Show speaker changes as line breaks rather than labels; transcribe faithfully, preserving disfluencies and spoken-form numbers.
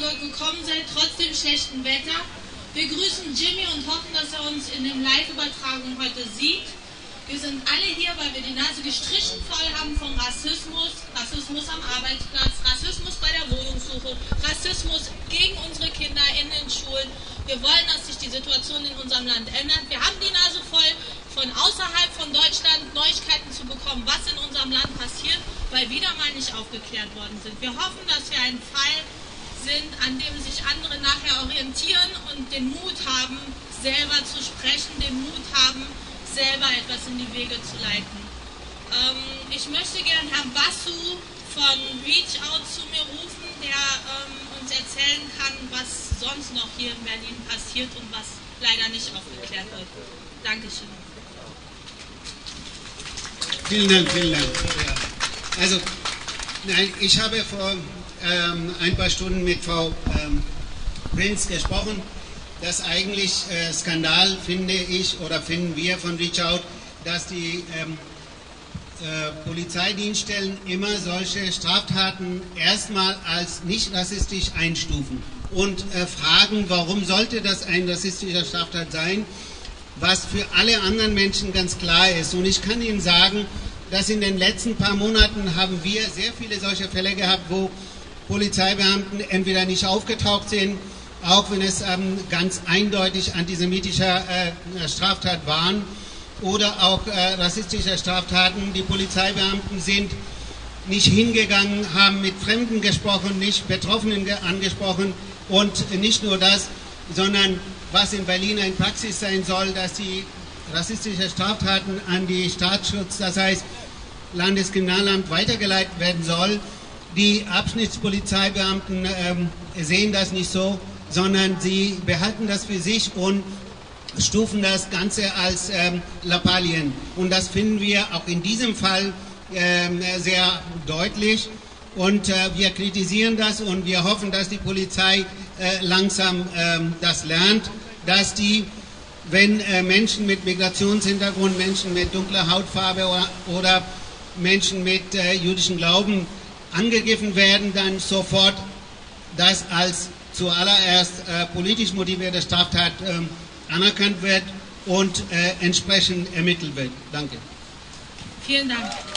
gekommen seid, trotz dem schlechten Wetter. Wir grüßen Jimmy und hoffen, dass er uns in der Live-Übertragung heute sieht. Wir sind alle hier, weil wir die Nase gestrichen voll haben vom Rassismus. Rassismus am Arbeitsplatz, Rassismus bei der Wohnungssuche, Rassismus gegen unsere Kinder in den Schulen. Wir wollen, dass sich die Situation in unserem Land ändert. Wir haben die Nase voll, von außerhalb von Deutschland Neuigkeiten zu bekommen, was in unserem Land passiert, weil wieder mal nicht aufgeklärt worden sind. Wir hoffen, dass wir ein Fall sind, an dem sich andere nachher orientieren und den Mut haben, selber zu sprechen, den Mut haben, selber etwas in die Wege zu leiten. Ähm, ich möchte gerne Herrn Bassu von Reach Out zu mir rufen, der ähm, uns erzählen kann, was sonst noch hier in Berlin passiert und was leider nicht aufgeklärt wird. Dankeschön.
Vielen Dank, vielen Dank. Ja. Also, nein, ich habe vor ähm, ein paar Stunden mit Frau ähm, Prinz gesprochen. Das eigentlich äh, Skandal, finde ich, oder finden wir von Reach Out, dass die ähm, äh, Polizeidienststellen immer solche Straftaten erstmal als nicht rassistisch einstufen und äh, fragen, warum sollte das ein rassistischer Straftat sein, was für alle anderen Menschen ganz klar ist. Und ich kann Ihnen sagen, dass in den letzten paar Monaten haben wir sehr viele solche Fälle gehabt, wo Polizeibeamten entweder nicht aufgetaucht sind, auch wenn es ähm, ganz eindeutig antisemitischer äh, Straftat waren oder auch äh, rassistische Straftaten. Die Polizeibeamten sind nicht hingegangen, haben mit Fremden gesprochen, nicht Betroffenen angesprochen und nicht nur das, sondern was in Berlin eine Praxis sein soll, dass die rassistische Straftaten an die Staatsschutz, das heißt Landeskriminalamt, weitergeleitet werden soll. Die Abschnittspolizeibeamten ähm, sehen das nicht so, sondern sie behalten das für sich und stufen das Ganze als ähm, Lappalien. Und das finden wir auch in diesem Fall ähm, sehr deutlich. Und äh, wir kritisieren das und wir hoffen, dass die Polizei äh, langsam ähm, das lernt, dass die, wenn äh, Menschen mit Migrationshintergrund, Menschen mit dunkler Hautfarbe oder, oder Menschen mit äh, jüdischem Glauben angegriffen werden, dann sofort das als zuallererst äh, politisch motivierte Straftat äh, anerkannt wird und äh, entsprechend ermittelt wird. Danke.
Vielen Dank.